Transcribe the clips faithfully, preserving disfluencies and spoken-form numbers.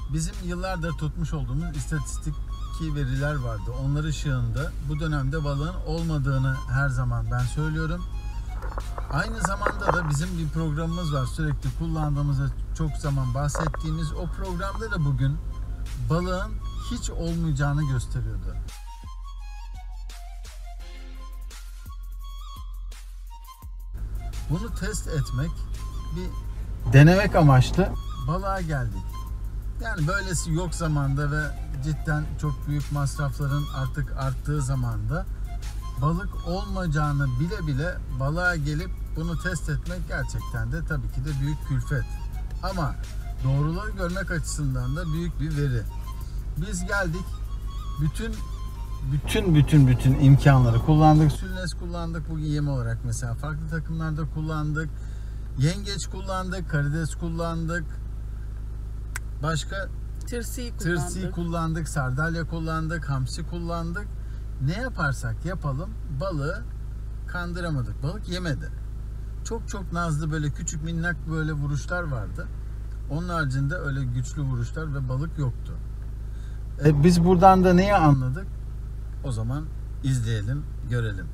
Bizim yıllardır tutmuş olduğumuz istatistiki veriler vardı. Onlar ışığında bu dönemde balığın olmadığını her zaman ben söylüyorum. Aynı zamanda da bizim bir programımız var. Sürekli kullandığımızda çok zaman bahsettiğimiz o programda da bugün balığın hiç olmayacağını gösteriyordu. Bunu test etmek, bir denemek amaçlı balığa geldik. Yani böylesi yok zamanda ve cidden çok büyük masrafların artık arttığı zamanda balık olmayacağını bile bile balığa gelip bunu test etmek gerçekten de tabii ki de büyük külfet. Ama doğruları görmek açısından da büyük bir veri. Biz geldik, bütün bütün bütün bütün imkanları kullandık. Sülnes kullandık bugün yem olarak mesela. Farklı takımlarda kullandık. Yengeç kullandık, karides kullandık. Başka tırsi kullandık. Tırsi kullandık, sardalya kullandık, hamsi kullandık. Ne yaparsak yapalım balığı kandıramadık. Balık yemedi. Çok çok nazlı böyle küçük minnak böyle vuruşlar vardı. Onun haricinde öyle güçlü vuruşlar ve balık yoktu. E, biz buradan da neyi anladık? O zaman izleyelim, görelim.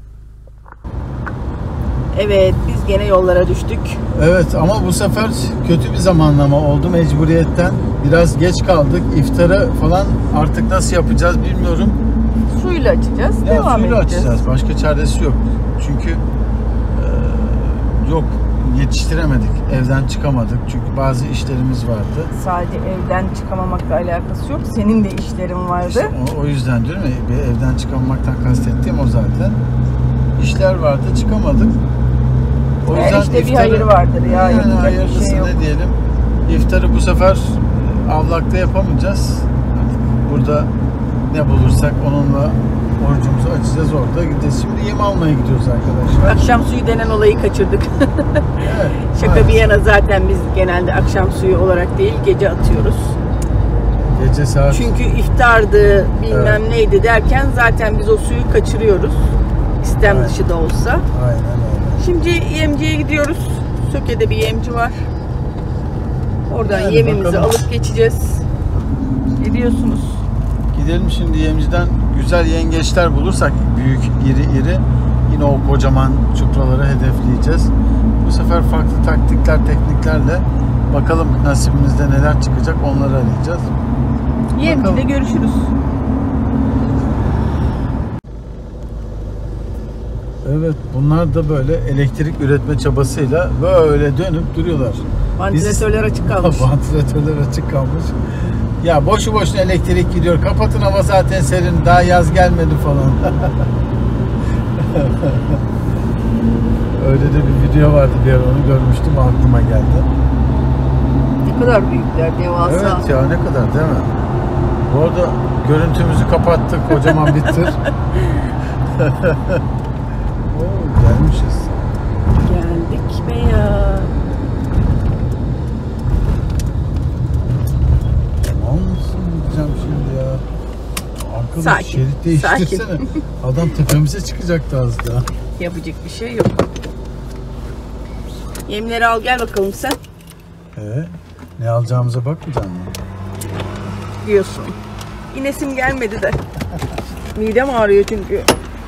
Evet, biz gene yollara düştük. Evet ama bu sefer kötü bir zamanlama oldu mecburiyetten. Biraz geç kaldık. İftarı falan artık nasıl yapacağız bilmiyorum. Suyla açacağız, Ya devam suyla edeceğiz. açacağız. Başka çaresi yok. Çünkü e, yok yetiştiremedik. Evden çıkamadık. Çünkü bazı işlerimiz vardı. Sadece evden çıkamamakla alakası yok. Senin de işlerin vardı. İşte o, o yüzden diyorum ya, bir evden çıkamamaktan kastettiğim o zaten. İşler vardı, çıkamadık. O E yüzden işte iftarı, bir hayır vardır ya. Yani yapacak bir hayırlısı şey yok. ne diyelim. İftarı bu sefer avlakta yapamayacağız. Burada ne bulursak onunla orucumuzu açacağız, orada gideceğiz. Şimdi yem almaya gidiyoruz arkadaşlar. Akşam suyu denen olayı kaçırdık. Evet, Şaka maalesef. bir yana zaten biz genelde akşam suyu olarak değil gece atıyoruz. Gece saat... Çünkü iftardı bilmem Evet. neydi derken zaten biz o suyu kaçırıyoruz. İstem Aynen. dışı da olsa. Aynen öyle. Şimdi yemciye gidiyoruz. Söke'de bir yemci var. Oradan Yani yemimizi bakalım. alıp geçeceğiz. Ne diyorsunuz? Gidelim şimdi yemciden güzel yengeçler bulursak büyük, iri iri yine o kocaman çupraları hedefleyeceğiz. Bu sefer farklı taktikler, tekniklerle bakalım nasibimizde neler çıkacak onları arayacağız. Yemcide Bakalım. görüşürüz. Evet, bunlar da böyle elektrik üretme çabasıyla böyle dönüp duruyorlar. Vantilatörler açık kalmış. Vantilatörler açık kalmış. Ya boşu boşuna elektrik gidiyor. Kapatın, hava zaten serin. Daha yaz gelmedi falan. Öyle de bir video vardı, bir ara onu görmüştüm, aklıma geldi. Ne kadar büyükler, devasa. Evet ya, ne kadar değil mi? Bu arada görüntümüzü kapattık, kocaman bir tır. Oo, gelmişiz. Geldik be ya. Tamam mısın diyeceğim şimdi ya. Arkadaş Sakin, şerit değiştirsene. sakin. Adam tepemize çıkacaktı az daha. Yapacak bir şey yok. Yemleri al gel bakalım sen. Ee, ne alacağımıza bakmayacaksın mı? Diyorsun. İnesim gelmedi de. Midem ağrıyor çünkü.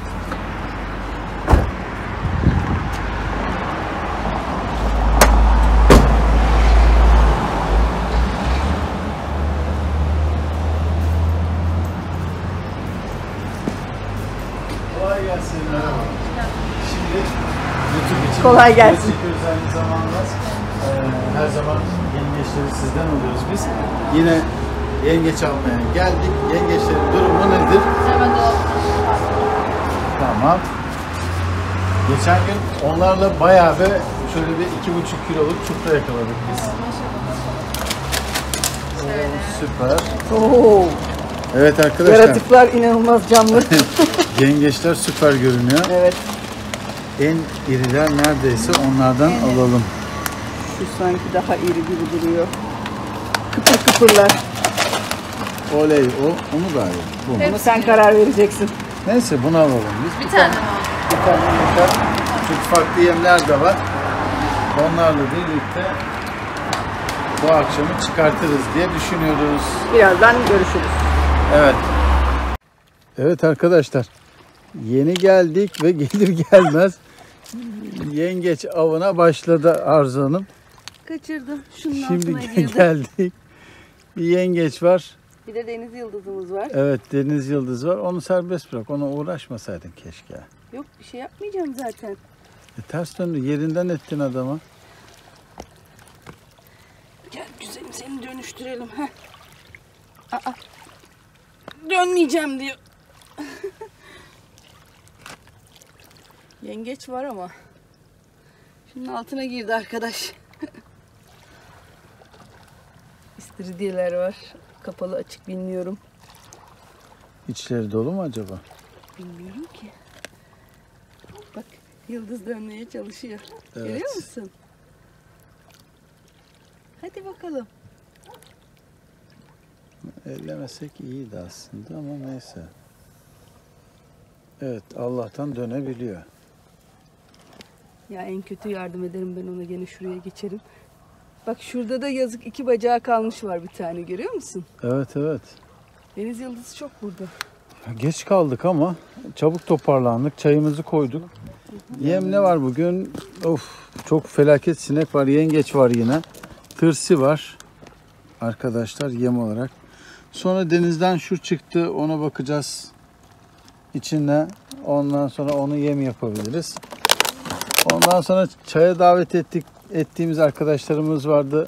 Kolay gelsin. Merhaba. Şimdi YouTube için Kolay gelsin. çekiyoruz aynı zamanda. Ee, her zaman yengeçleri sizden alıyoruz biz. Yine yengeç almaya geldik. Yengeçlerin durumu nedir? Tamam. Geçen gün onlarla bayağı bir şöyle bir iki buçuk kiloluk çupra yakaladık biz. Oo, süper. Oo, Evet arkadaşlar. yaratıklar inanılmaz canlı. Yengeçler süper görünüyor. Evet. En iriler neredeyse onlardan alalım. Şu sanki daha iri gibi duruyor. Kıpır kıpırlar. Oley o. Onu galiba. Bu. Ama sen karar vereceksin. Neyse bunu alalım biz. Bir tane mi? Bir tane yeter. Çünkü farklı yemler de var. Onlarla birlikte bu akşamı çıkartırız diye düşünüyoruz. Birazdan görüşürüz. Evet. Evet arkadaşlar. Yeni geldik ve gelir gelmez yengeç avına başladı Arzu Hanım. Kaçırdım. Şunun altına Şimdi girdim. geldik. Bir yengeç var. Bir de deniz yıldızımız var. Evet, deniz yıldız var. Onu serbest bırak. Ona uğraşmasaydın keşke. Yok bir şey yapmayacağım zaten. E, ters döndü. Yerinden ettin adamı. Gel güzelim seni dönüştürelim. Heh. Aa, dönmeyeceğim diyor. Yengeç var ama. Şunun altına girdi arkadaş. İstiridyeler var. Kapalı açık bilmiyorum. İçleri dolu mu acaba? Bilmiyorum ki. Bak yıldız dönmeye çalışıyor. Evet. Görüyor musun? Hadi bakalım. Ellemesek iyiydi aslında ama neyse. Evet, Allah'tan dönebiliyor. Ya en kötü yardım ederim ben ona, gene şuraya geçerim. Bak şurada da yazık iki bacağı kalmış var bir tane, görüyor musun? Evet, evet. Deniz yıldızı çok burada. Geç kaldık ama çabuk toparlandık. Çayımızı koyduk. Yem ne var bugün? Of, çok felaket sinek var. Yengeç var yine. Tırsi var. Arkadaşlar yem olarak. Sonra denizden şu çıktı. Ona bakacağız. İçinde. Ondan sonra onu yem yapabiliriz. Ondan sonra çaya davet ettik. Ettiğimiz arkadaşlarımız vardı.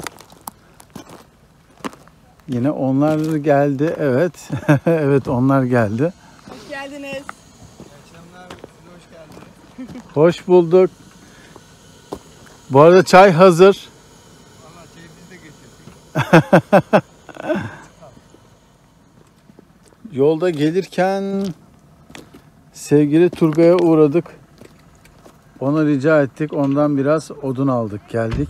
Yine onlar geldi. Evet. Evet, onlar geldi. Hoş geldiniz. Hoş bulduk. Bu arada çay hazır. Valla çayı biz de getirdik. Yolda gelirken sevgili Turgay'a uğradık. Ona rica ettik. Ondan biraz odun aldık, geldik.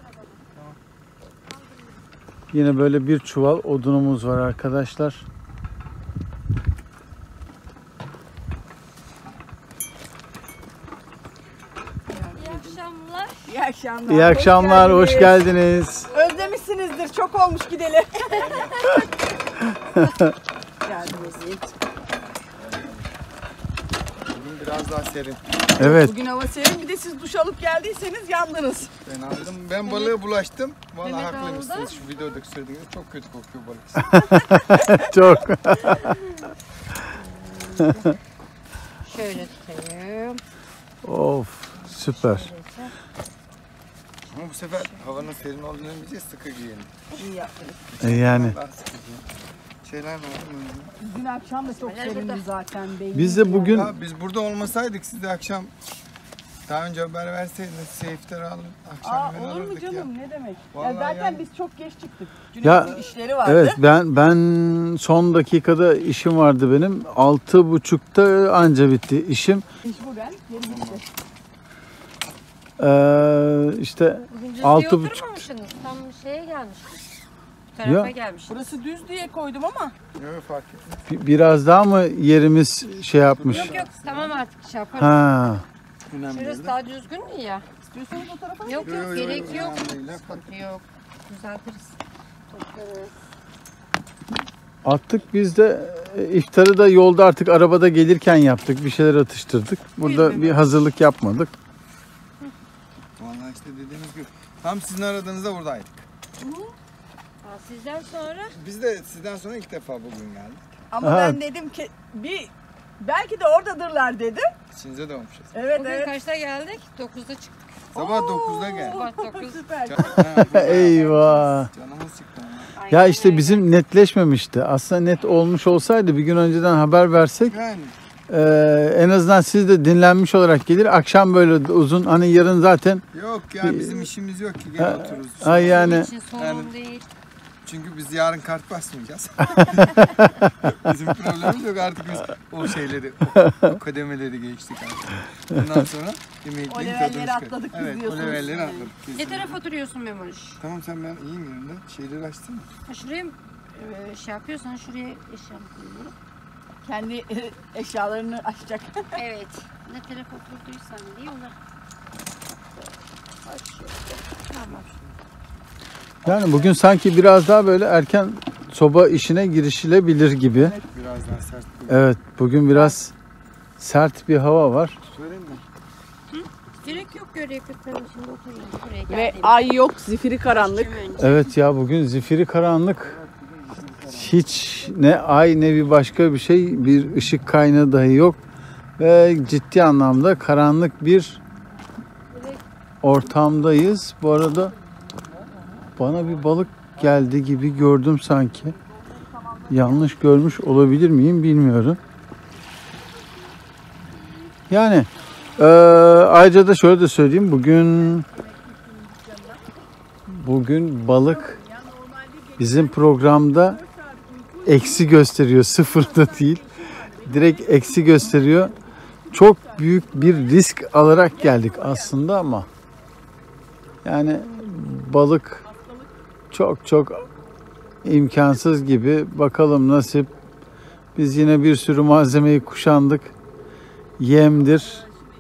Yine böyle bir çuval odunumuz var arkadaşlar. İyi akşamlar. İyi akşamlar. İyi akşamlar, hoş geldiniz. Özlemişsinizdir. Çok olmuş gidelim. Geldiniz. Bugün biraz daha serin. Evet, Bugün hava serin. Bir de siz duş alıp geldiyseniz yandınız. Ben aldım. Ben balığa bulaştım. Valla Mehmet haklıymışsınız. aldı. Şu videoda söylediğiniz çok kötü kokuyor balık. çok. Şöyle tutayım. Of, süper. Ama bu sefer havanın serin olduğunu bileceğiz. Sıkı giyelim. İyi yaptınız. E, Yani Daha sıkı giyelim. Şeyler var mı? Dün akşam da çok Neler serindi burada? zaten. belli. biz de bugün Ya biz burada olmasaydık siz de akşam daha önce haber verseydiniz size iftar alın. Akşam Aa, yemeği olur mu alırdık canım? ya. Ne demek? Ya Vallahi zaten yani. biz çok geç çıktık. Ya, Cüneyt'in işleri vardı. evet, ben ben son dakikada işim vardı benim. Altı buçukta anca bitti işim. Mecburen geri gitti. Ee, işte Bugün düz Altı diye buçuk. oturmamışsınız. Tam şeye gelmişsiniz. Bu tarafa Ya. gelmişsiniz. Burası düz diye koydum ama. Yok fark etmez. bi- biraz daha mı yerimiz şey yapmış? Yok yok tamam artık şey yaparız. Ha. Önemli değil. Şurası daha düzgün mü ya? İstiyorsanız o tarafa mı? Yok Yo, yo, yok yo, gerek yok. önemli değil. Sıkıntı yok. Düzeltiriz. Toplarız. Attık biz de e, iftarı da yolda artık arabada gelirken yaptık. Bir şeyler atıştırdık. Burada bir hazırlık yapmadık. Vallahi işte dediğimiz gibi. Tam sizin aradığınızda buradaydık. Aa, sizden sonra Biz de sizden sonra ilk defa bugün geldik. Ama Aha. ben dedim ki bir belki de oradadırlar dedim. İçinize doğmuşuz. Evet bugün evet. kaçta geldik? dokuzda çıktık. Sabah Oo, dokuzda geldik. Sabah dokuz. Süper. Eyvah. Canımız çıktı ama. Ya Aynen işte öyle. bizim netleşmemişti. Aslında net olmuş olsaydı bir gün önceden haber versek Yani e, en azından siz de dinlenmiş olarak gelir. Akşam böyle uzun, hani yarın zaten yok ya bizim işimiz yok ki gel Ha, otururuz. ay yani Bizim için sorun Yani- değil. Çünkü biz yarın kart basmayacağız. Bizim problemimiz yok artık biz o şeyleri, o, o kademeleri geçtik artık. Bundan sonra emeklilik O levelleri tadını çıkar. atladık biz Evet o diyorsunuz. levelleri atladık. Ne kesinlikle. tarafa oturuyorsun Memoliş? Tamam sen ben iyiyim yerinde. Şeyleri açsana. Ha, şuraya mı e, şey yapıyorsan şuraya eşya koyuyorum. Kendi e, eşyalarını açacak. Evet. Ne tarafa oturduysan diye onlar. Açıyorum. Tamam. Yani bugün sanki biraz daha böyle erken soba işine girişilebilir gibi. Biraz daha sert. Evet, bugün biraz sert bir hava var. Söyleyeyim mi? Gerek yok görev yapalım şimdi oturayım buraya Ve geldim. ay yok, zifiri karanlık. Evet ya, bugün zifiri karanlık. Hiç ne ay ne bir başka bir şey, bir ışık kaynağı dahi yok. Ve ciddi anlamda karanlık bir ortamdayız. Bu arada bana bir balık geldi gibi gördüm sanki. Yanlış görmüş olabilir miyim bilmiyorum. Yani eee, ayrıca da şöyle de söyleyeyim. Bugün bugün balık bizim programda eksi gösteriyor. Sıfırda değil. Direkt eksi gösteriyor. Çok büyük bir risk alarak geldik aslında ama yani balık çok çok imkansız gibi. Bakalım nasip. Biz yine bir sürü malzemeyi kuşandık. Yemdir.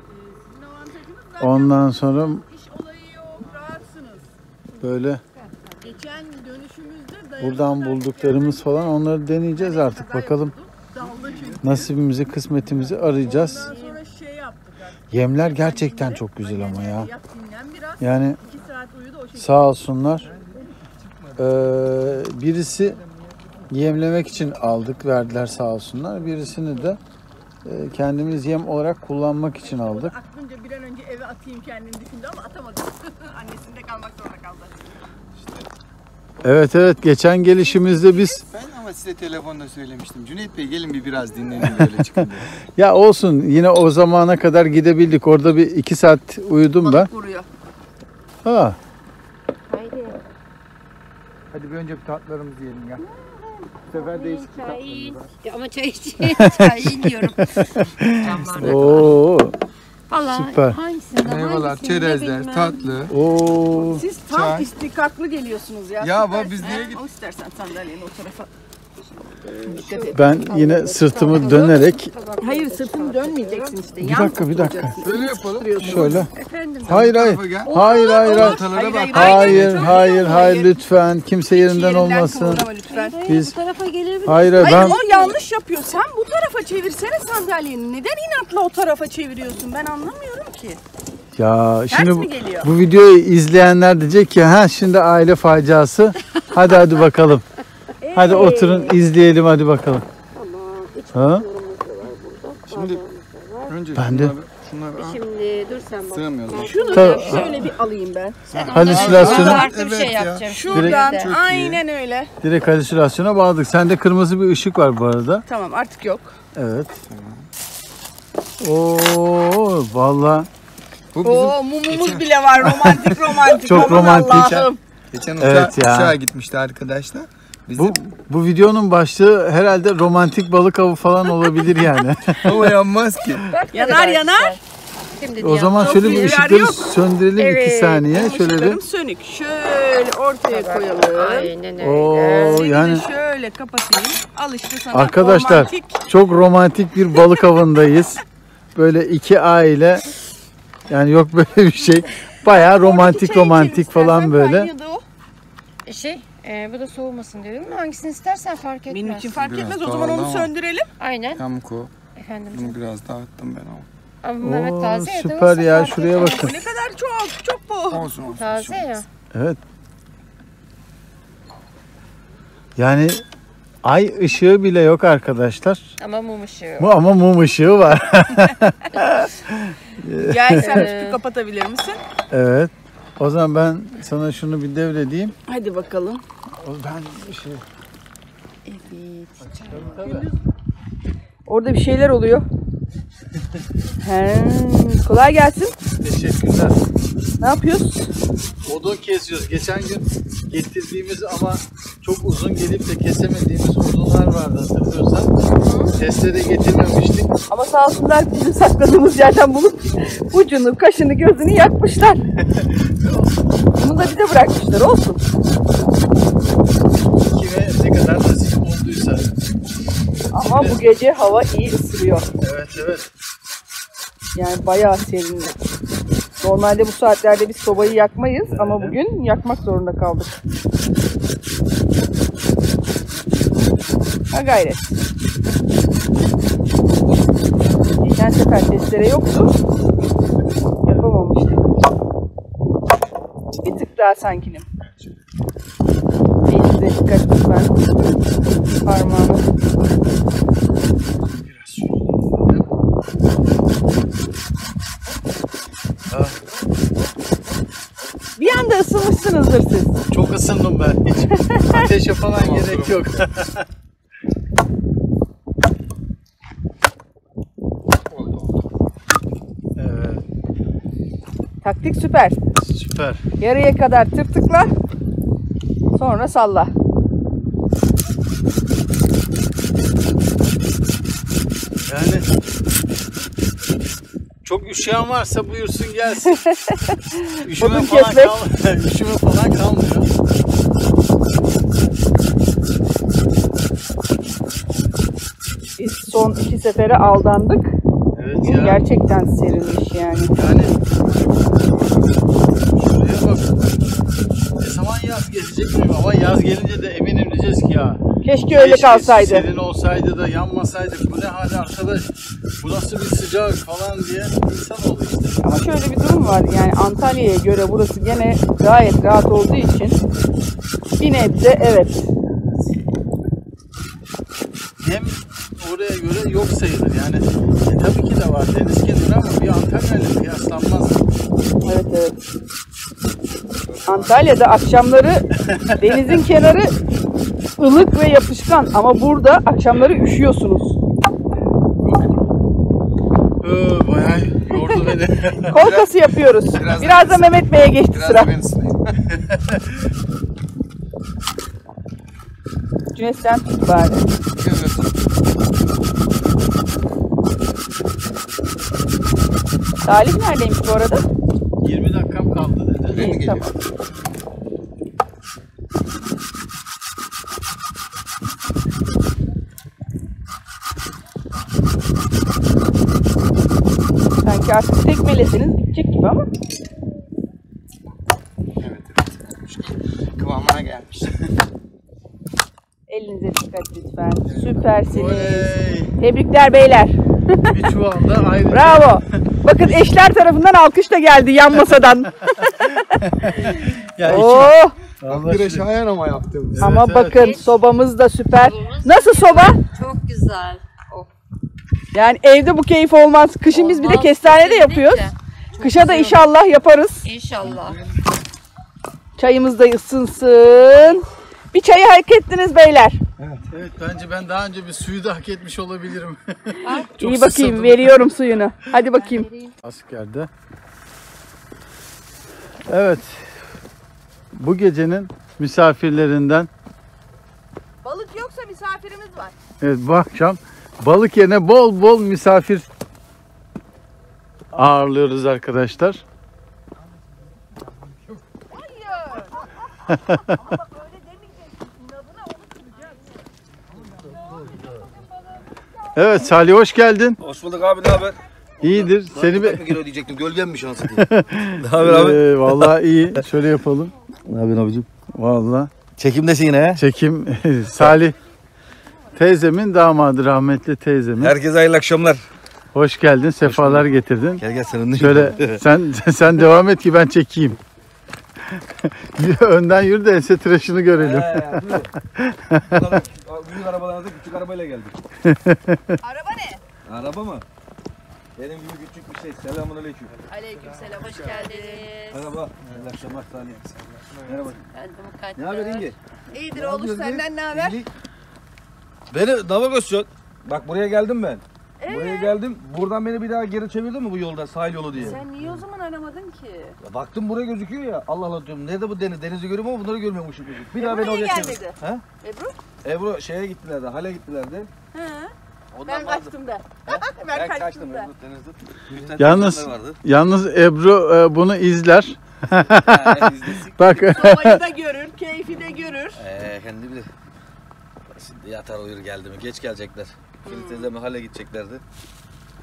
Ondan sonra İş olayı yok, rahatsınız. böyle Geçen dönüşümüzde buradan bulduklarımız falan onları deneyeceğiz artık. Bakalım daldı çünkü. nasibimizi, kısmetimizi arayacağız. Sonra şey yaptık artık. Yemler gerçekten çok güzel ama ya. Yat dinlen biraz. Yani iki saat uyudu o şekilde. sağ olsunlar. Ee, birisi yemlemek için aldık, verdiler sağ olsunlar. Birisini de e, kendimiz yem olarak kullanmak için aldık. Aklınca bir an önce eve atayım kendini düşündü ama atamadı. Annesinde kalmak zorunda kaldı. Evet evet, geçen gelişimizde biz Ben ama size telefonda söylemiştim. Cüneyt Bey gelin bir biraz dinlenin böyle çıkın diye. ya olsun yine o zamana kadar gidebildik. Orada bir iki saat uyudum ben. Balık vuruyor. Ha, Haydi. Hadi bir önce bir tatlarımızı yiyelim ya. Bu sefer değişik bir Çay. tatlarımız var. Ya ama çay için çay diyorum. Camlarda. oo, Valla süper. hangisinden Meyveler, hangisini de çerezler, bilmem. tatlı. oo. Siz tam Çay. istikaklı geliyorsunuz ya. Ya Süper. bak biz nereye gittik? O istersen sandalyenin o tarafa. Dikkat et. Ben yine sırtımı dönerek Hayır, sırtını dönmeyeceksin işte. bir yan dakika bir dakika oturacaksın. Şöyle yapalım. şöyle. Efendim. Hayır hayır. tarafa gel. Hayır hayır hayır. Ortalara bak. Hayır hayır hayır lütfen kimse yerinden olmasın. kıvırama lütfen. Biz- Bu tarafa gelebilir. Hayır hayır Hayır, ben o yanlış yapıyor. Sen bu tarafa çevirsene sandalyeni. Neden inatla o tarafa çeviriyorsun? Ben anlamıyorum ki. ya şimdi bu, mi geliyor? bu videoyu izleyenler diyecek ki ha şimdi aile faciası. Hadi hadi bakalım. Hadi oturun izleyelim hadi bakalım. Ha? Şimdi önce Ben de- şunları, şunları al. Şimdi dur sen bak. Sığmıyoruz. bak. Şunu Ta- şöyle bir alayım ben. Halüsinasyonu Farklı bir şey Evet ya. yapacağım. Şuradan Çok iyi. aynen öyle. direkt halüsinasyona bağladık. Sende kırmızı bir ışık var bu arada. Tamam, artık yok. Evet. Oo vallahi Bu bizim Oo, mumumuz bile var, romantik romantik. Çok Aman romantik. Allah'ım. geçen uça Evet ya. uçağa gitmişti arkadaşlar. Bizim bu bu videonun başlığı herhalde romantik balık avı falan olabilir yani. ama yanmaz ki. Yanar yanar. Şimdi O zaman Çok şöyle bir iyi, yer ışıkları yok. söndürelim iki Evet, saniye. Şöyle bir. Işıklarım sönük. Şöyle ortaya koyalım. Aynen öyle. Oo Seni yani de şöyle kapatayım. Al işte sana arkadaşlar romantik. çok romantik bir balık avındayız. Böyle iki aile yani yok böyle bir şey. Bayağı Oradaki romantik çayı romantik içelim falan istersen, böyle. banyoda o. Şey, e, bu da soğumasın dedim. Hangisini istersen fark etmez. Benim için fark Biraz etmez. O zaman pahalı onu ama. söndürelim. Aynen. Yamko. Efendim. Bunu biraz dağıttım ben ama. Ama Mehmet Oo, taze ya. süper da ya, fark şuraya etmez. bakın. Bu ne kadar çok. Çok bu. Olsun olsun. Taze ya. Evet. Yani ay ışığı bile yok arkadaşlar. Ama mum ışığı. Bu ama mum ışığı var. Gel sen üstü kapatabilir misin? Evet. O zaman ben sana şunu bir devredeyim. Hadi bakalım. O ben şey Evet. Orada bir şeyler oluyor. He, kolay gelsin. teşekkürler. Ne yapıyoruz? Odun kesiyoruz. Geçen gün getirdiğimiz ama çok uzun gelip de kesemediğimiz odunlar vardı hatırlıyorsan. Testere getirmemiştik. Ama sağ olsunlar bizim sakladığımız yerden bulup ucunu, kaşını, gözünü yakmışlar. Bunu da bize bırakmışlar. Olsun. Kime ne kadar nasip olduysa. Ama bu gece hava iyi ısırıyor. Evet evet. Yani bayağı serin. Normalde bu saatlerde biz sobayı yakmayız ama bugün yakmak zorunda kaldık. Ha gayret. Geçen sefer testere yoktu. Yapamamıştık. Bir tık daha sankinim. Elinize dikkat lütfen. Parmağımı. Bir anda ısınmışsınızdır siz. Çok ısındım ben. Hiç ateşe falan gerek yok. Evet, Taktik süper. süper. Yarıya kadar tırtıkla. Sonra salla. Yani çok üşüyen varsa buyursun gelsin. Üşüme Odun falan, kesmek. kal Üşüme falan kalmıyor. Biz son iki sefere aldandık. Evet Bugün ya. gerçekten serinmiş yani. Yani şuraya bak. Ne zaman yaz gelecek bilmiyorum ama yaz gelince de eminim diyeceğiz ki ya. Keşke öyle keşke kalsaydı. Serin olsaydı da yanmasaydık. Bu ne hali arkadaş? Bu nasıl bir sıcak falan diye insan oldu işte. Ama şöyle bir durum var. Yani Antalya'ya göre burası gene gayet rahat olduğu için bir nebze evet. Hem oraya göre yok sayılır yani. E, tabii ki de var deniz kenarı ama bir Antalya ile kıyaslanmaz. Evet evet. Antalya'da akşamları denizin kenarı ılık ve yapışkan ama burada akşamları üşüyorsunuz. Ee, bayağı yordu beni. Kol kası yapıyoruz. Biraz Biraz, da da Mehmet Bey'e geçti Biraz sıra. da ben ısınayım. Cüneyt sen tut bari. Salih neredeymiş bu arada? yirmi dakikam kaldı dedi. Ben de İyi, geliyorum. tamam. Sanki artık tekmelesiniz bitecek gibi ama. Evet evet. Kıvamına gelmiş. Elinize dikkat lütfen. Süpersiniz. Oley. Tebrikler beyler. Bir çuvalda ayrı. Bravo. Bakın eşler tarafından alkış da geldi yan masadan. Ya Oo. Allah Bir aşkına. şayan ama yaptım. Evet, Ama evet. bakın sobamız da süper. Nasıl soba? Çok güzel. Oh. Yani evde bu keyif olmaz. Kışın biz bir de Olmaz, kestanede kesinlikle. yapıyoruz. Çok Kışa da güzel. inşallah yaparız. İnşallah. Çayımız da ısınsın. Bir çayı hak ettiniz beyler. Evet bence ben daha önce bir suyu da hak etmiş olabilirim. Çok İyi bakayım susadım. veriyorum suyunu. Hadi bakayım. Askerde. Evet. Bu gecenin misafirlerinden Balık yoksa misafirimiz var. evet bu akşam balık yerine bol bol misafir ağırlıyoruz arkadaşlar. Evet Salih hoş geldin. Hoş bulduk abi, ne haber? İyidir. Seni bir mi geliyor diyecektim, gölgemmiş anasını satayım. Ne haber abi? Ee, vallahi iyi. Şöyle yapalım. Ne yapıyorsun abicim? Vallahi Çekimdesin yine he? çekim Salih teyzemin damadı rahmetli teyzemin. Herkese hayırlı akşamlar. Hoş geldin. Sefalar getirdin. Gel gel senin. Şöyle sen sen devam et ki ben çekeyim. Önden yürü de ense tıraşını görelim. He, buyur. Buradan büyük arabalarda küçük arabayla geldik. Araba ne? Araba mı? Benim gibi küçük bir şey. Selamun aleyküm. Aleykümselam hoş geldiniz. Merhaba. Hayırlı akşamlar Salih. Merhaba. Ben de mukaddes. Ne haber İngi? İyidir oğlum senden ne haber? İyilik. Beni navigasyon. Bak buraya geldim ben. Buraya geldim. Buradan beni bir daha geri çevirdin mi bu yolda, sahil yolu diye? Sen niye o zaman aramadın ki? Ya baktım buraya gözüküyor ya. Allah Allah diyorum. Nerede bu deniz? Denizi görüyorum ama bunları görmüyormuşum. Bir daha Ebru beni niye oraya gelmedi? çevir. He? Ebru? Ebru şeye gittiler de, hale gittiler de. He. Ondan Ben vardı. kaçtım da. He? Ben Ben kaçtım kaçtım da. Ebru denizde. Bir tane Yalnız teyzemler vardı. yalnız Ebru e, bunu izler. He, izlesin. Bak Sobayı da görür, keyfi de görür. Ee, kendi bilir. Şimdi yatar uyur geldi mi? Geç gelecekler. Filiz teyzemle hale gideceklerdi.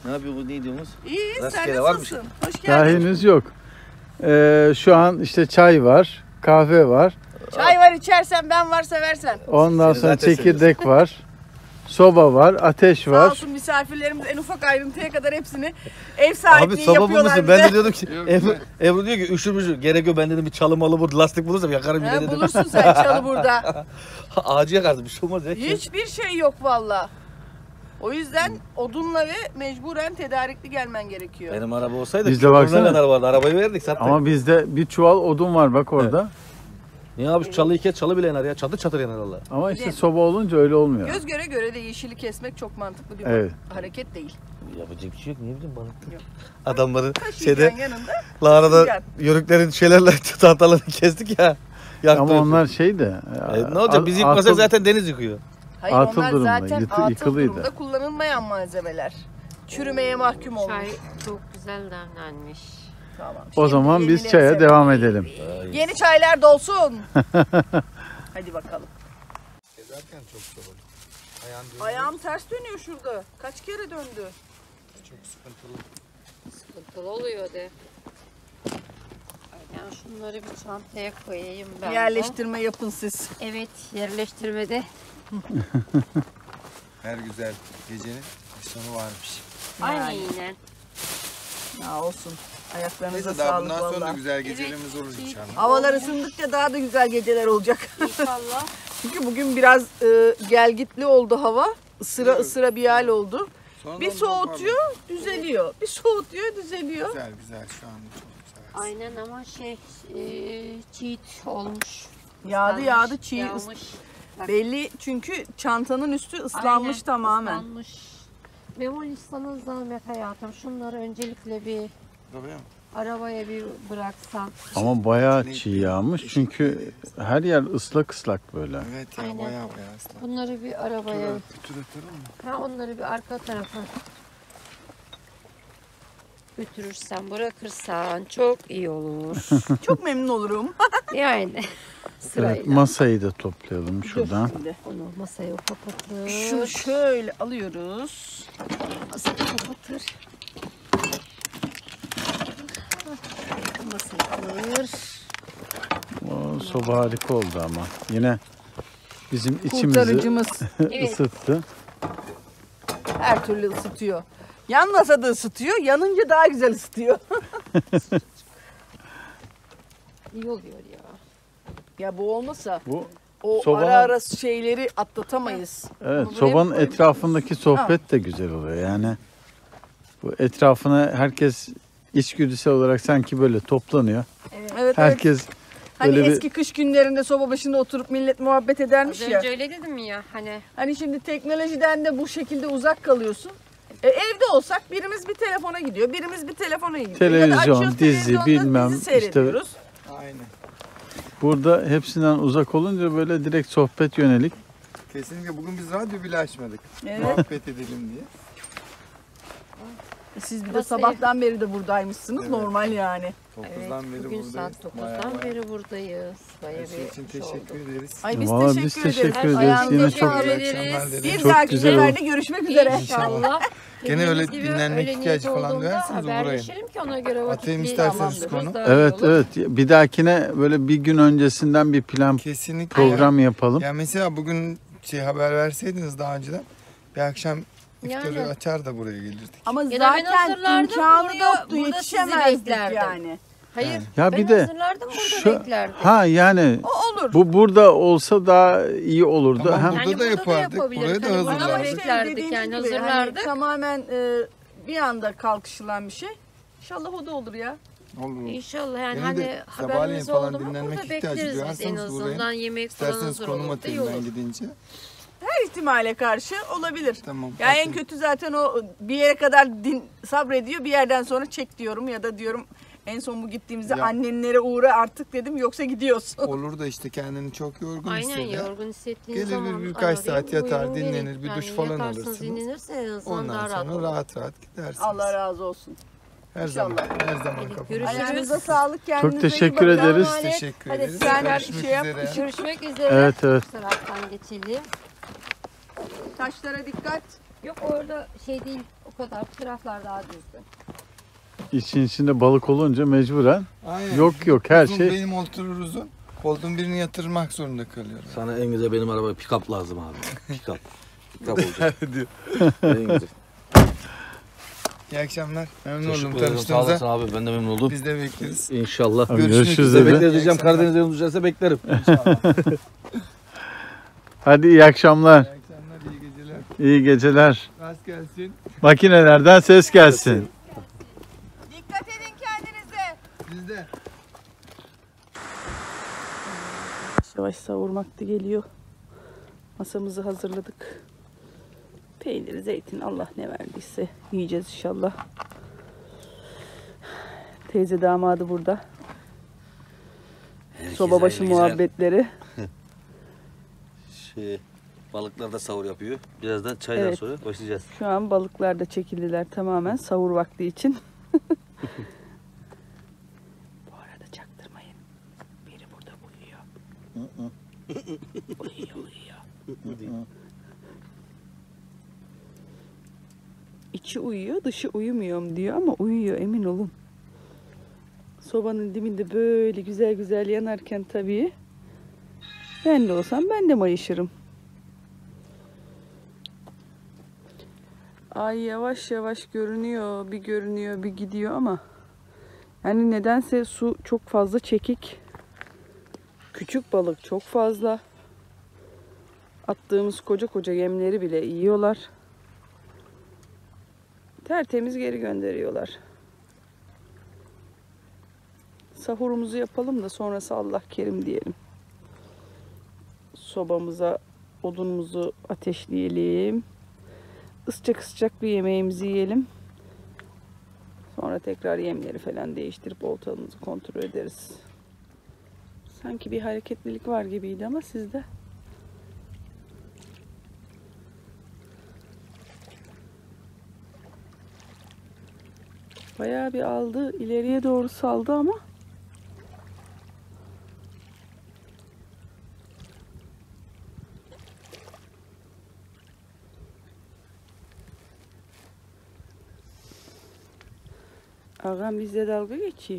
Ne yapıyor bu, ne diyorsunuz? İyi, sen Rastgele var mı nasılsın? Hoş Daha geldin. henüz yok. Ee, şu an işte çay var, kahve var. Çay var içersen, ben var seversen. Ondan Seni sonra zaten çekirdek var. Soba var, ateş Sağ var. olsun misafirlerimiz en ufak ayrıntıya kadar hepsini ev sahipliği Abi sabah yapıyorlar bulmuşsun. bize. Ben de diyordum ki Yok, Ebru, ben- Ebru diyor ki üşümüşüm. Gerek yok, ben dedim bir çalı malı bu lastik bulursam yakarım yine He, dedim. bulursun sen çalı burada. Ağacı yakardım, bir şey olmaz ya. Hiçbir şey yok valla. O yüzden odunla ve mecburen tedarikli gelmen gerekiyor. Benim araba olsaydı Bizde baksana. ne kadar vardı, arabayı verdik sattık. Ama bizde bir çuval odun var bak orada. Niye abi, şu çalıyı kes, çalı bile yanar ya, çatır çatır yanar Allah. Ama işte Bir de- soba olunca öyle olmuyor. Göz göre göre de yeşili kesmek çok mantıklı bir Evet. hareket değil. Yapacak bir şey yok, ne bileyim bana. Yok. Adamların Taşıyken şeyde, yanında Lara'da taşıyacaksın. yörüklerin şeylerle tahtalarını kestik ya. Yaktı Ama öldü. onlar şey de. E, ne olacak, biz yıkmasak atıl- zaten deniz yıkıyor. Hayır Atıl onlar durumda, zaten yıtı- atıl yıkılıydı. durumda kullanılmayan malzemeler. Çürümeye mahkum olmuş. Çay çok güzel demlenmiş. Tamam. O Şimdi zaman biz yenileri çaya sevelim. devam edelim. Yeni çaylar dolsun. Hadi bakalım. Gezerken çok zor. Ayağın Ayağım ters dönüyor şurada. Kaç kere döndü? çok sıkıntılı. Sıkıntılı oluyor de. Yani şunları bir çantaya koyayım ben de. Yerleştirme yapın siz. Evet, yerleştirmede. Her güzel gecenin bir sonu varmış. Aynen. Ya olsun. Ayaklarınıza Neyse daha sağlık bundan sonra valla. güzel gecelerimiz olur inşallah. Havalar ısındıkça daha da güzel geceler olacak. İnşallah. Çünkü bugün biraz e, gelgitli oldu hava. Isıra Evet. ısıra bir hal oldu. Sonradan Bir soğutuyor, düzeliyor. Bir soğutuyor, düzeliyor. Güzel güzel şu anda çok güzel. Aynen ama şey, e, çiğit olmuş. Yağdı Islanmış, yağdı çiğ. ıs- yağmış. Bak, Belli çünkü çantanın üstü ıslanmış aynen, tamamen. Islanmış. Memoli sana zahmet hayatım. Şunları öncelikle bir Doğru mu? arabaya bir bıraksan. Ama bayağı çiğ yağmış çünkü her yer ıslak ıslak böyle. Evet ya Aynen. bayağı bayağı ıslak. Bunları bir arabaya, Tür atarım mı? ha onları bir arka tarafa götürürsen, bırakırsan çok iyi olur. Çok memnun olurum. Yani sırayla. Evet, masayı da toplayalım şuradan. Şimdi Onu masaya kapatır. şunu şöyle alıyoruz. masayı kapatır. Masayı alır. O soba harika oldu ama. Yine bizim içimizi Kurtarıcımız Evet. ısıttı. her türlü ısıtıyor. Yanmasa da ısıtıyor, yanınca daha güzel ısıtıyor. İyi oluyor ya. Ya bu olmasa Bu o Sobanın- ara ara şeyleri atlatamayız. evet buraya sobanın koymuş. etrafındaki sohbet de güzel oluyor. Yani bu etrafına herkes içgüdüsel olarak sanki böyle toplanıyor. Evet, evet. Herkes Hani böyle bir eski kış günlerinde soba başında oturup millet muhabbet edermiş Az ya. önce öyle dedim ya hani. Hani şimdi teknolojiden de bu şekilde uzak kalıyorsun. E, evde olsak birimiz bir telefona gidiyor, birimiz bir telefona gidiyor. Ya da Televizyon, açıyoruz, dizi, televizyonda bilmem, dizi işte- seyrediyoruz. Aynen. burada hepsinden uzak olunca böyle direkt sohbet yönelik. Kesinlikle bugün biz radyo bile açmadık. Evet. Muhabbet edelim diye. Siz bir de Masayı- sabahtan beri de buradaymışsınız. Evet. Normal yani. dokuzdan Evet, beri bugün buradayız. saat dokuzdan Bayağı bayağı. beri buradayız. Bayağı Her şey bir için iş oldu. teşekkür ederiz. Ay biz Vallahi teşekkür biz ederiz. teşekkür ederiz. Ayağınıza Yine sağlık. çok- İyi ederiz. akşamlar Bir dilerim. Çok dahaki güzel oldu. seferde görüşmek üzere. İnşallah. Gene öyle Dediğiniz gibi dinlenmek öyle ihtiyacı niyet falan olduğunda duyarsınız uğrayın. haberleşelim ki ona göre vakit Atayım bir isterseniz zamandır. konu. Daha iyi Evet olur. evet bir dahakine böyle bir gün öncesinden bir plan Kesinlikle. program yapalım. Ya mesela bugün şey haber verseydiniz daha önceden bir akşam iftarı Yani. açar da buraya gelirdik. Ama Ya da ben zaten hazırlardım, imkanı burada- yoktu. burada sizi Yetişemezdik beklerdim. yani. Hayır. Ya ben bir de hazırlardım burada şu beklerdim. ha yani O olur. bu burada olsa daha iyi olurdu. Tamam, Hem burada Yani da burada da yapardık. yapabiliriz. Buraya da Hani burada Ama da hazırlardık. işte beklerdik dediğiniz yani, gibi hazırlardık. Hani tamamen e, bir anda kalkışılan bir şey. İnşallah o da olur ya. Olur. İnşallah yani Benim de hani sabahleyin haberiniz falan oldu mu dinlenmek burada ihtiyacı bekleriz biz en duyarsanız uğrayın. azından. Yemek falan İsterseniz hazır konum olur da iyi atayım ben olur. gidince. Her ihtimale karşı olabilir. Tamam. Ya en atayım. kötü zaten o bir yere kadar din, sabrediyor. Bir yerden sonra çek diyorum ya da diyorum en son bu gittiğimizde Ya. annenlere uğra artık dedim yoksa gidiyorsun. Olur da işte kendini çok yorgun Aynen hisseder. yorgun hissettiğin Gelir zaman birkaç arayın, saat yatar, buyurun dinlenir, gelin. bir duş Yani falan yatarsınız, alırsınız. dinlenirseniz en azından Ondan daha rahat sonra olur. rahat rahat gidersiniz. Allah razı olsun. Her zaman, her zaman Hadi kapımız. görüşürüz. Ayağınıza sağlık, kendinize iyi teşekkür bakın. ederiz. Emanet. Teşekkür Hadi ederiz. sen Görüşmek şey yap, üzere. Görüşmek üzere. Evet evet. Bu taraftan geçelim. Taşlara dikkat. Yok orada şey değil o kadar. Bu taraflar daha düzdü. İçin içinde balık olunca mecburen Aynen. yok yok her Uzun şey. benim oturur uzun. Koltuğun birini yatırmak zorunda kalıyorum. Sana en güzel benim araba pick-up lazım abi. Pick-up. Pick-up olacak. En güzel. İyi akşamlar. Memnun Teşekkür oldum ederim. Sağ tanıştığımıza. olasın abi. Ben de memnun oldum. Biz de bekleriz. İnşallah. Abi Görüşmek görüşürüz üzere. dedi. Bekleriz diyeceğim. İyi akşamlar. Karadeniz'e yol düşerse beklerim. İnşallah. Hadi iyi akşamlar. İyi akşamlar, iyi geceler. İyi geceler. Rast gelsin. Makinelerden ses gelsin. Dikkat edin kendinize. Biz de. Yavaş yavaş savurma vakti geliyor. Masamızı hazırladık. Peynir, zeytin Allah ne verdiyse yiyeceğiz inşallah. Teyze damadı burada. Soba başı muhabbetleri. Şey, balıklar da sahur yapıyor. Birazdan çaydan Evet. sonra başlayacağız. Şu an balıklar da çekildiler tamamen sahur vakti için. Bu arada çaktırmayın. Biri burada uyuyor. uyuyor uyuyor. İçi uyuyor, dışı uyumuyorum diyor ama uyuyor emin olun. Sobanın dibinde böyle güzel güzel yanarken tabii ben de olsam ben de mayışırım. Ay yavaş yavaş görünüyor, bir görünüyor, bir gidiyor ama yani nedense su çok fazla çekik. Küçük balık çok fazla. Attığımız koca koca yemleri bile yiyorlar. Tertemiz geri gönderiyorlar. Sahurumuzu yapalım da sonrası Allah kerim diyelim. Sobamıza odunumuzu ateşleyelim. Isıcak ısıcak bir yemeğimizi yiyelim. Sonra tekrar yemleri falan değiştirip oltamızı kontrol ederiz. Sanki bir hareketlilik var gibiydi ama sizde. Bayağı bir aldı, ileriye doğru saldı ama ağam bizle dalga geçiyor.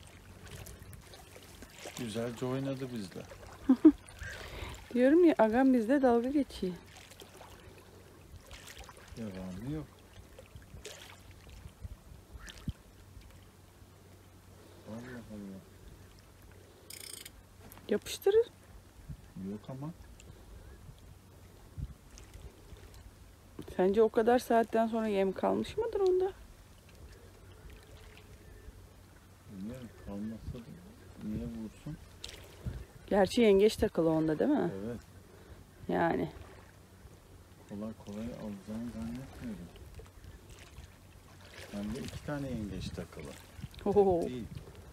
Güzelce oynadı bizle. Diyorum ya ağam bizle dalga geçiyor. Devamı yok. Allah Allah. Yapıştırır. Yok ama. Sence o kadar saatten sonra yem kalmış mıdır onda? Niye kalmazsa da niye vursun? Gerçi yengeç takılı onda değil mi? Evet. Yani. Kolay kolay alacağını zannetmiyorum. Hem de iki tane yengeç takılı. Oho. Değil.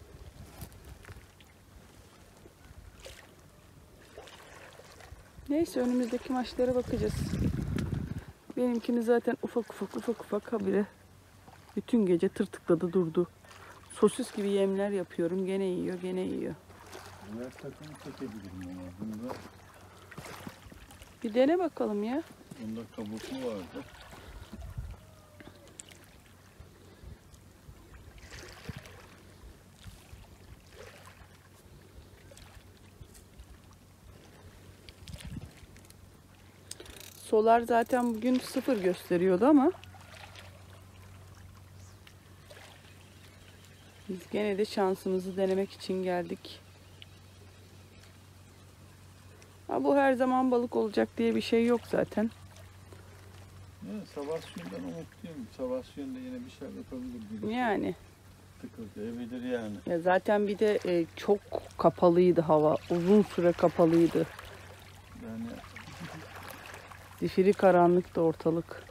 Neyse önümüzdeki maçlara bakacağız. Benimkini zaten ufak ufak ufak ufak habire bütün gece tırtıkladı durdu. Sosis gibi yemler yapıyorum. Gene yiyor, gene yiyor. Diğer takımı çekebilirim ama. Bunda, Bir dene bakalım ya. bunda kabuklu vardı. Solar zaten bugün sıfır gösteriyordu ama biz gene de şansımızı denemek için geldik. Ha, bu her zaman balık olacak diye bir şey yok zaten. Ya, sabah suyundan umutluyum. Sabah suyunda yine bir şey yapabilir. Bir Yani tıkırdayabilir yani. ya zaten bir de e, çok kapalıydı hava. Uzun süre kapalıydı. Yani Zifiri karanlıktı ortalık.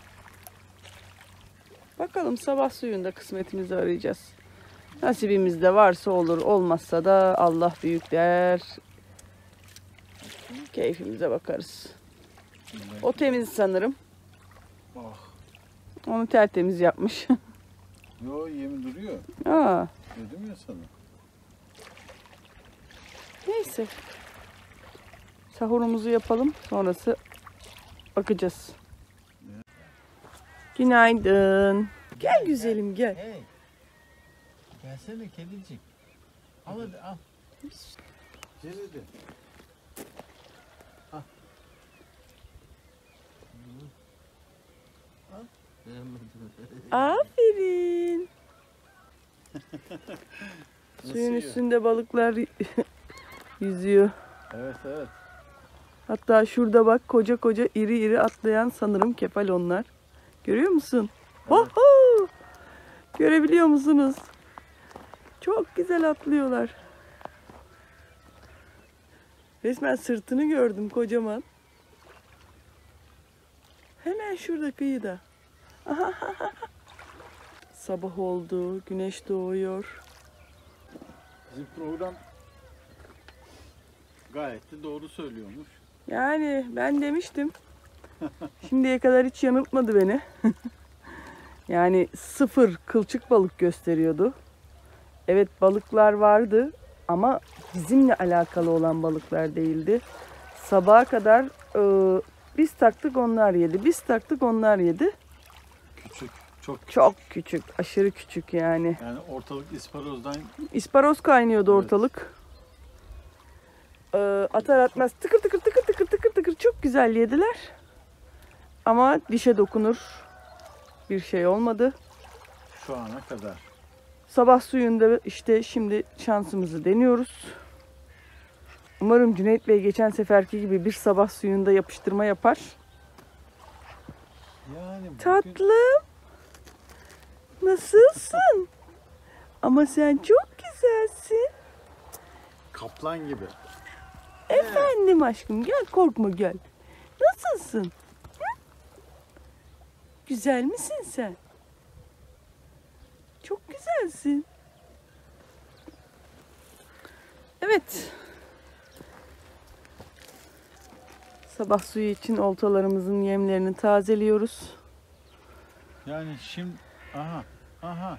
Bakalım sabah suyunda kısmetimizi arayacağız. Nasibimizde varsa olur, olmazsa da Allah büyük der. Keyfimize bakarız. O temiz sanırım. ah. Onu tertemiz yapmış. Yo, yemi duruyor. Aa, Dedim ya sana. neyse. Sahurumuzu yapalım. Sonrası bakacağız. Günaydın. Gel güzelim gel. Hey. Gelsene kedicik. Al hadi al. Gel hadi. Al. Aferin. Nasıl Suyun yiyor? üstünde balıklar yüzüyor. Evet evet. Hatta şurada bak koca koca iri iri atlayan sanırım kefal onlar. Görüyor musun? Evet. Oho! Görebiliyor musunuz? Çok güzel atlıyorlar. Resmen sırtını gördüm kocaman. Hemen şurada kıyıda. Sabah oldu, güneş doğuyor. Bizim program gayet de doğru söylüyormuş. Yani ben demiştim. Şimdiye kadar hiç yanıltmadı beni. Yani sıfır kılçık balık gösteriyordu. Evet balıklar vardı ama bizimle alakalı olan balıklar değildi. Sabaha kadar e, biz taktık onlar yedi. Biz taktık onlar yedi. Küçük, çok küçük. Çok küçük, aşırı küçük yani. Yani ortalık isparozdan İsparoz kaynıyordu Evet. ortalık. Ee, atar atmaz tıkır tıkır tıkır tıkır tıkır tıkır çok güzel yediler. Ama dişe dokunur bir şey olmadı. şu ana kadar. Sabah suyunda işte şimdi şansımızı deniyoruz. Umarım Cüneyt Bey geçen seferki gibi bir sabah suyunda yapıştırma yapar. Yani bugün Tatlım. Nasılsın? Ama sen çok güzelsin. kaplan gibi. Efendim aşkım gel korkma gel. Nasılsın? Hı? Güzel misin sen? Çok güzelsin. Evet. Sabah suyu için oltalarımızın yemlerini tazeliyoruz. Yani şimdi aha aha.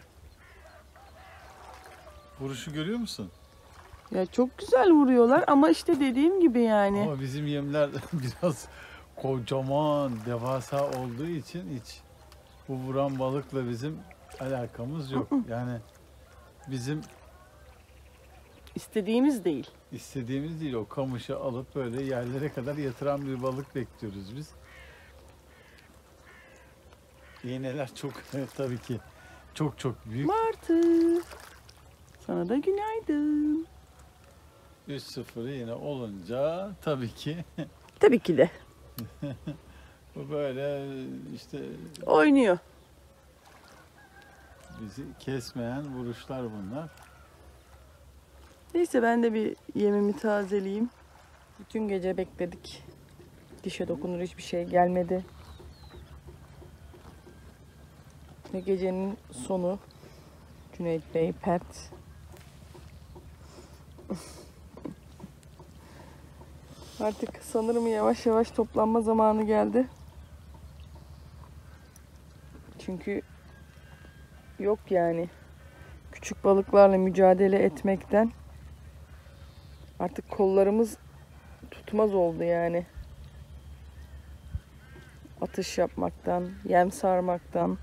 Vuruşu görüyor musun? Ya çok güzel vuruyorlar ama işte dediğim gibi yani. Ama bizim yemler biraz kocaman, devasa olduğu için hiç bu vuran balıkla bizim alakamız yok. Yani bizim İstediğimiz değil. istediğimiz değil, o kamışı alıp böyle yerlere kadar yatıran bir balık bekliyoruz biz. İğneler çok tabii ki çok çok büyük. Martı. Sana da günaydın. üç sıfır yine olunca tabii ki Tabii ki de. bu böyle işte Oynuyor. bizi kesmeyen vuruşlar bunlar. Neyse ben de bir yemimi tazeleyeyim. Bütün gece bekledik. Dişe dokunur hiçbir şey gelmedi. Ve gecenin sonu Cüneyt Bey pert. Artık sanırım yavaş yavaş toplanma zamanı geldi. Çünkü yok yani. Küçük balıklarla mücadele etmekten artık kollarımız tutmaz oldu yani. Atış yapmaktan, yem sarmaktan.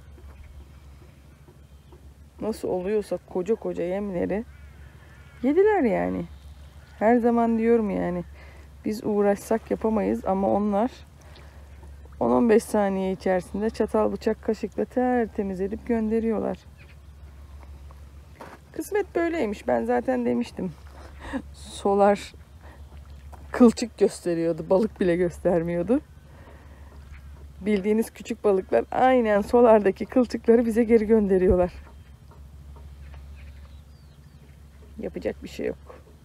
Nasıl oluyorsa koca koca yemleri yediler yani. Her zaman diyorum yani. Biz uğraşsak yapamayız ama onlar on on beş saniye içerisinde çatal bıçak kaşıkla tertemiz edip gönderiyorlar. Kısmet böyleymiş. Ben zaten demiştim. Solar kılçık gösteriyordu. Balık bile göstermiyordu. Bildiğiniz küçük balıklar aynen solardaki kılçıkları bize geri gönderiyorlar. Yapacak bir şey yok.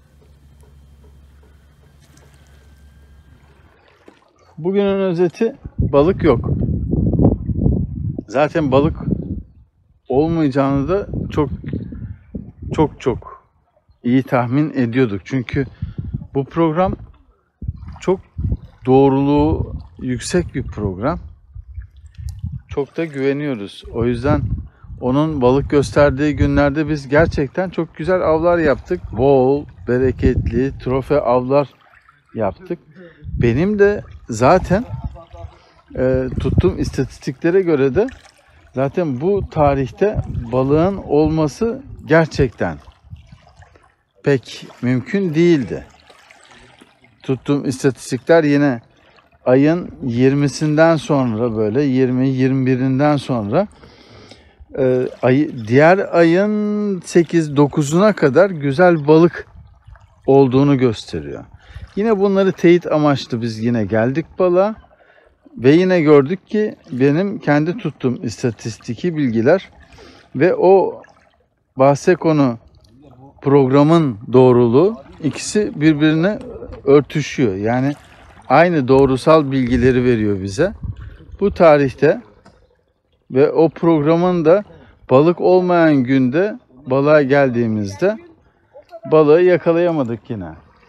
Bugünün özeti, balık yok. Zaten balık olmayacağını da çok çok çok iyi tahmin ediyorduk. Çünkü bu program çok doğruluğu yüksek bir program. Çok da güveniyoruz. O yüzden onun balık gösterdiği günlerde biz gerçekten çok güzel avlar yaptık. Bol, bereketli, trofe avlar yaptık. Benim de zaten e, tuttuğum istatistiklere göre de Zaten bu tarihte balığın olması gerçekten pek mümkün değildi. Tuttuğum istatistikler yine ayın yirmisinden sonra, böyle yirmi yirmi birinden sonra e, ay, diğer ayın sekiz dokuzuna kadar güzel balık olduğunu gösteriyor. Yine bunları teyit amaçlı biz yine geldik balığa ve yine gördük ki benim kendi tuttuğum istatistiki bilgiler ve o bahse konu programın doğruluğu, ikisi birbirine örtüşüyor. Yani aynı doğrusal bilgileri veriyor bize. Bu tarihte ve o programın da balık olmayan günde balığa geldiğimizde balığı yakalayamadık yine.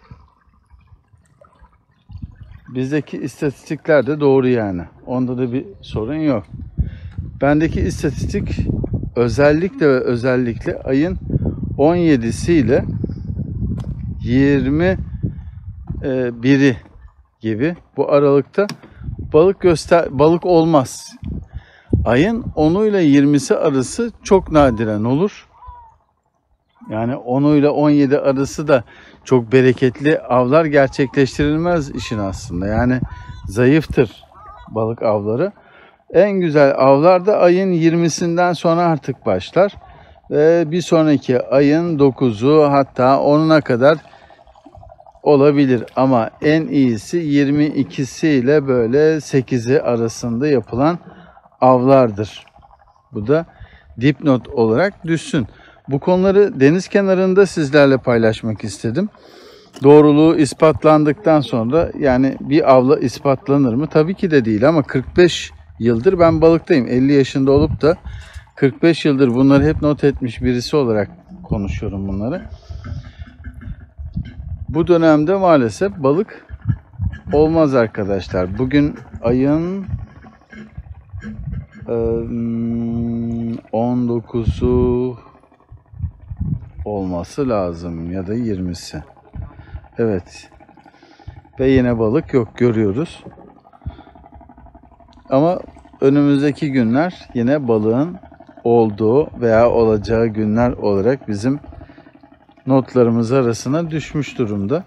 Bizdeki istatistikler de doğru yani. Onda da bir sorun yok. Bendeki istatistik özellikle ve özellikle ayın on yedisi ile yirmi biri gibi bu aralıkta balık göster balık olmaz. Ayın onu ile yirmisi arası çok nadiren olur. Yani on ile on yedi arası da çok bereketli avlar gerçekleştirilmez işin aslında. Yani zayıftır balık avları. En güzel avlar da ayın yirmisinden sonra artık başlar. Ve bir sonraki ayın dokuzu hatta onuna kadar olabilir. Ama en iyisi yirmi ikisi ile böyle sekizi arasında yapılan avlardır. Bu da dipnot olarak düşsün. Bu konuları deniz kenarında sizlerle paylaşmak istedim. Doğruluğu ispatlandıktan sonra, yani bir avla ispatlanır mı? Tabii ki de değil ama kırk beş yıldır ben balıktayım. elli yaşında olup da kırk beş yıldır bunları hep not etmiş birisi olarak konuşuyorum bunları. Bu dönemde maalesef balık olmaz arkadaşlar. Bugün ayın on dokuzu olması lazım ya da yirmisi. Evet. Ve yine balık yok, görüyoruz. Ama önümüzdeki günler yine balığın olduğu veya olacağı günler olarak bizim notlarımız arasına düşmüş durumda.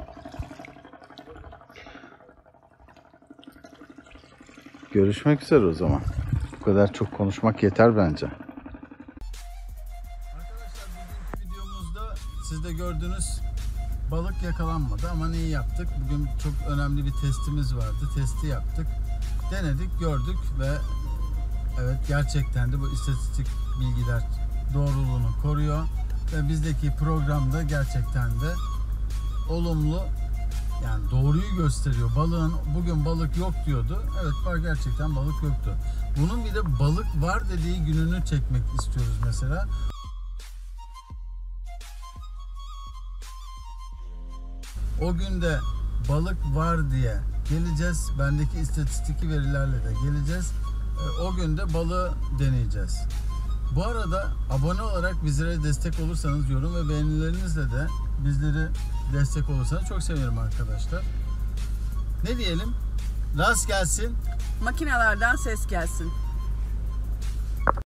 Görüşmek üzere o zaman. Bu kadar çok konuşmak yeter bence. Arkadaşlar, bugünkü videomuzda siz de gördünüz, balık yakalanmadı ama neyi yaptık? Bugün çok önemli bir testimiz vardı. Testi yaptık. Denedik, gördük ve evet, gerçekten de bu istatistik bilgiler doğruluğunu koruyor ve bizdeki programda gerçekten de olumlu, yani doğruyu gösteriyor. Balığın bugün balık yok diyordu. Evet, var, gerçekten balık yoktu. Bunun bir de balık var dediği gününü çekmek istiyoruz mesela. O günde balık var diye geleceğiz. Bendeki istatistiki verilerle de geleceğiz. O günde balığı deneyeceğiz. Bu arada abone olarak bizlere destek olursanız, yorum ve beğenilerinizle de bizleri destek olursanız çok sevinirim arkadaşlar. Ne diyelim? Rast gelsin. Makinelerden ses gelsin.